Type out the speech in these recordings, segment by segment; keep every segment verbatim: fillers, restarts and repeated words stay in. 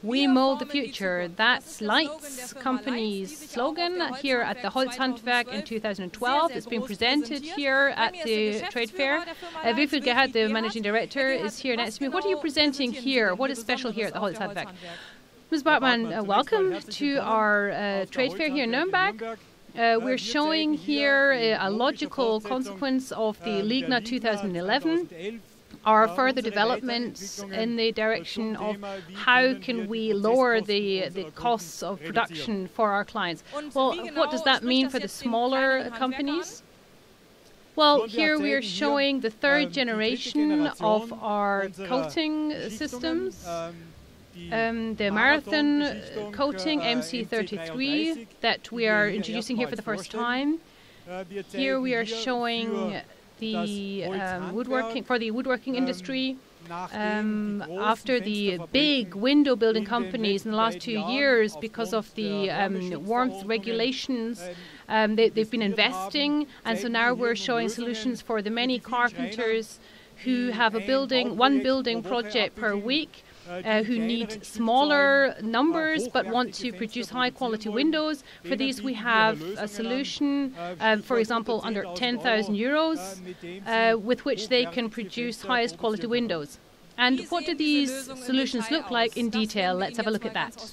We mold the future. That's Lights company's slogan here at the Holzhandwerk in two thousand twelve. It's been presented here at the trade fair. Uh, Wilfried Gerhard, the managing director, is here next to me. What are you presenting here? What is special here at the Holzhandwerk? Miz Bartmann, uh, welcome to our uh, trade fair here in Nuremberg. Uh, we're showing here uh, a logical consequence of the Ligna two thousand eleven. Our further developments in the direction of how can we lower the, the costs of production for our clients. Well, what does that mean for the smaller companies? Well, here we are showing the third generation of our coating systems. Um, the marathon coating M C thirty-three that we are introducing here for the first time. Here we are showing the um, woodworking for the woodworking industry. Um, after the big window building companies in the last two years, because of the um, warmth regulations, um, they, they've been investing, and so now we're showing solutions for the many carpenters who have a building, one building project per week. Uh, who need smaller numbers but want to produce high-quality windows. For these, we have a solution, uh, for example, under ten thousand euros, uh, with which they can produce highest quality windows. And what do these solutions look like in detail? Let's have a look at that.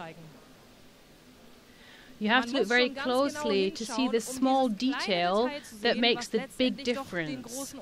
You have to look very closely to see the small detail that makes the big difference.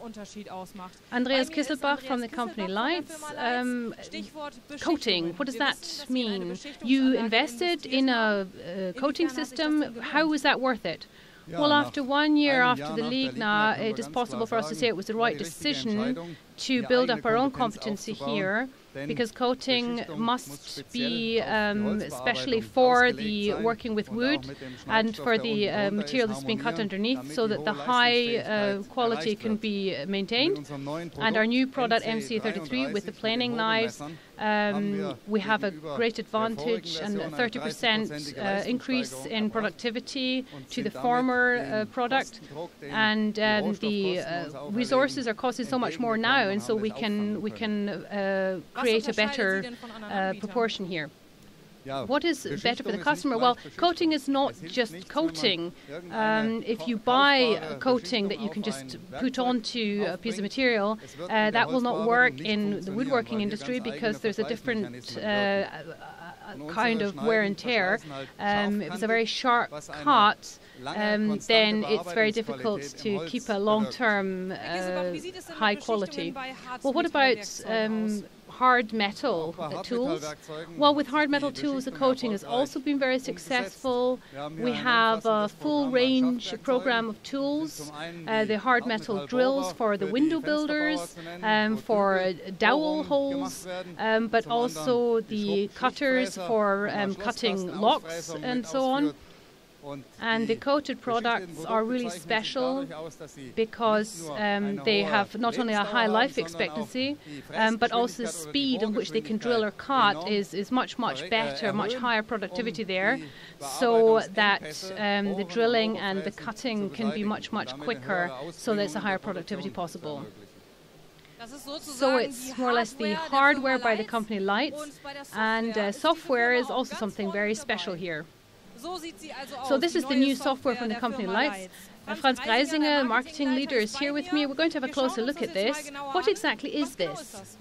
Andreas Kisselbach from the company Lights. Um, coating, what does that mean? You invested in a uh, coating system. How was that worth it? Well, after one year after the Ligna, it is possible for us to say it was the right decision to build up our own competency here, because coating must be um, especially for the working with wood and for the uh, material that's being cut underneath, so that the high uh, quality can be maintained. And our new product M C thirty-three with the planing knives, um, we have a great advantage and a thirty percent uh, increase in productivity to the former uh, product, and um, the uh, resources are costing so much more now, and so we can we can uh, create a better uh, proportion here. What is better for the customer? Well, coating is not just coating. Um, if you buy a coating that you can just put onto a piece of material, uh, that will not work in the woodworking industry, because there's a different uh, kind of wear and tear. Um, if it's a very sharp cut, um, then it's very difficult to keep a long-term uh, high quality. Well, what about um, hard metal uh, tools? Well, with hard metal tools, the coating has also been very successful. We have a full range program of tools, uh, the hard metal drills for the window builders, um, for dowel holes, um, but also the cutters for um, cutting locks and so on. And the coated products are really special because um, they have not only a high life expectancy, um, but also the speed in which they can drill or cut is, is much, much better, much higher productivity there, so that um, the drilling and the cutting can be much, much quicker, so there's a higher productivity possible. So it's more or less the hardware by the company Lights, and uh, software is also something very special here. So this is the new software from the company Lights. Uh, Franz Greisinger, marketing leader, is here with me. We're going to have a closer look at this. What exactly is this?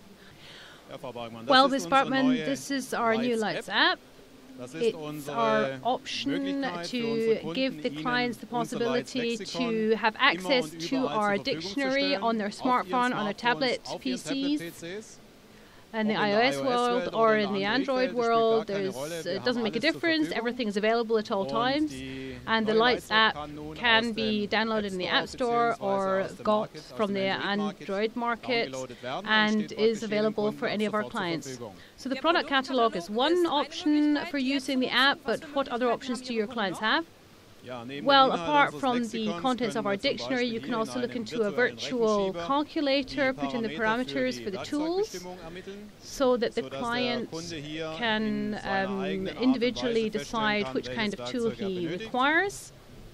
Well, Miz Bartmann, this is our new Lights app. It's our option to give the clients the possibility to have access to our dictionary on their smartphone, on their tablet P Cs. In the iOS world or in the Android world, there's, it doesn't make a difference. Everything is available at all times. And the Lights app can be downloaded in the App Store or got from the Android market and is available for any of our clients. So the product catalog is one option for using the app, but what other options do your clients have? Well, apart from the contents of our dictionary, you can also look into a virtual calculator, put in the parameters for the tools, so that the client can um, individually decide which kind of tool he requires.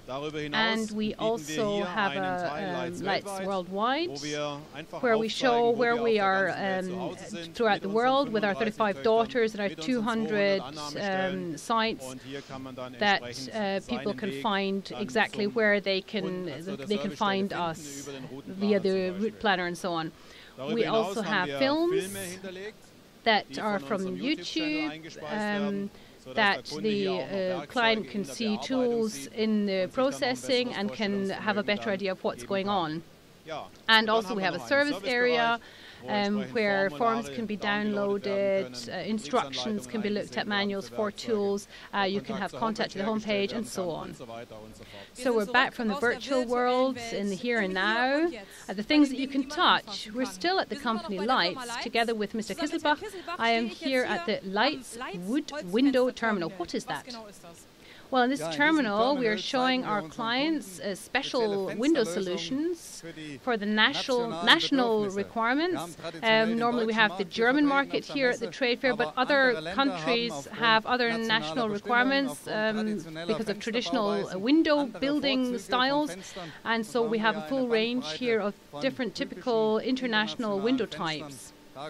And we also have a um, Lights Worldwide, where we show where we are um, throughout the world with our thirty-five daughters and our two hundred um, sites that uh, people can find exactly where they can they can find us via the route planner and so on. We also have films that are from YouTube, um, that the uh, client can see tools in the processing and can have a better idea of what's going on. And also we have a service area um, where forms can be downloaded, uh, instructions can be looked at, manuals for tools, uh, you can have contact to the homepage and so on. So we're back from the virtual world in the here and now. Uh, the things that you can touch, we're still at the company Lights together with Mister Kisselbach. I am here at the Lights Wood Window Terminal. What is that? Well, in this terminal, we are showing our clients uh, special window solutions for the national national requirements. Um, normally, we have the German market here at the trade fair, but other countries have other national requirements um, because of traditional uh, window building styles. And so we have a full range here of different typical international window types.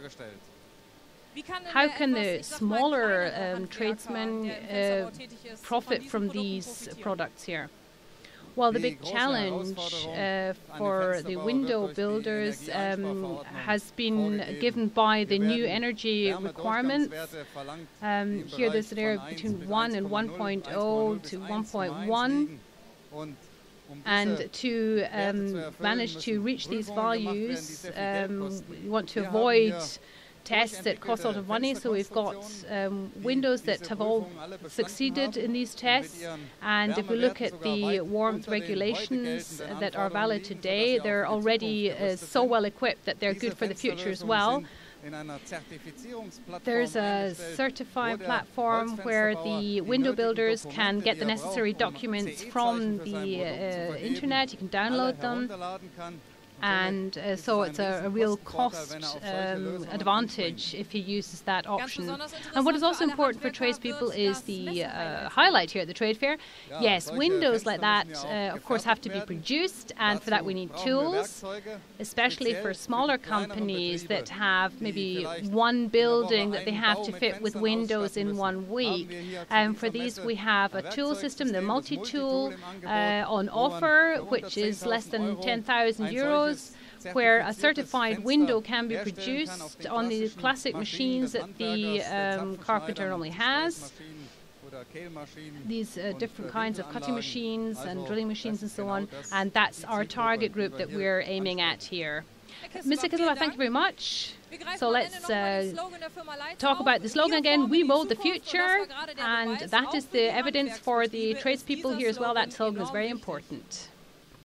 How can the smaller um, tradesmen uh, profit from these products here? Well, the big challenge uh, for the window builders um, has been given by the new energy requirements. Um, here there's an area between one and one point zero to one point one. And to um, manage to reach these values, um, we want to avoid tests that cost a lot of money, so we've got um, windows that have all succeeded in these tests. And if we look at the warmth regulations that are valid today, they're already uh, so well equipped that they're good for the future as well. There's a certified platform where the window builders can get the necessary documents from the uh, internet. You can download them. And uh, so it's a, a real cost um, advantage if he uses that option. And what is also important for tradespeople is the uh, highlight here at the trade fair. Yes, windows like that, uh, of course, have to be produced, and for that we need tools, especially for smaller companies that have maybe one building that they have to fit with windows in one week. And for these we have a tool system, the multi-tool, uh, on offer, which is less than ten thousand euros. Where a certified window can be produced on the classic machines that the um, carpenter normally has. These uh, different kinds of cutting machines and drilling machines and so on, and that's our target group that we're aiming at here. Mister Kisselbach, thank you very much. So let's uh, talk about the slogan again, we mold the future, and that is the evidence for the tradespeople here as well. That slogan is very important.